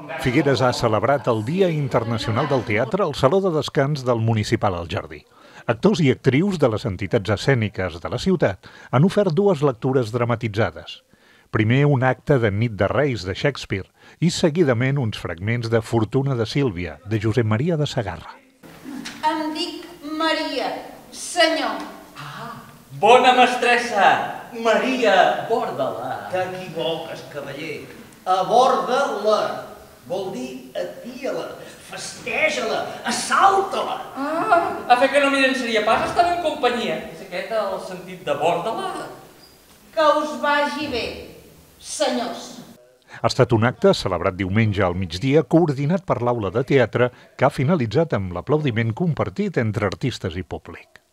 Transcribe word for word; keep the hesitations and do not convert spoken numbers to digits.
Figueres ha celebrat el Dia Internacional del Teatre al Saló de Descans del Municipal al Jardí. Actors i actrius de les entitats escèniques de la ciutat han ofert dues lectures dramatitzades. Primer un acte de Nit de Reis de Shakespeare i seguidament uns fragments de Fortuna de Sílvia de Josep Maria de Sagarra. Em dic Maria, senyor. Ah, bona mestressa! Maria, borda-la. T'equivoques, cavaller. Aborda-la. Vol dir atia-la, festeja-la, assalta-la. Ah, a fer que no m'hi llançaria pas estar en companyia. És aquest el sentit de borda-la? Que us vagi bé, senyors. Ha estat un acte celebrat diumenge al migdia coordinat per l'Aula de Teatre que ha finalitzat amb l'aplaudiment compartit entre artistes i públic.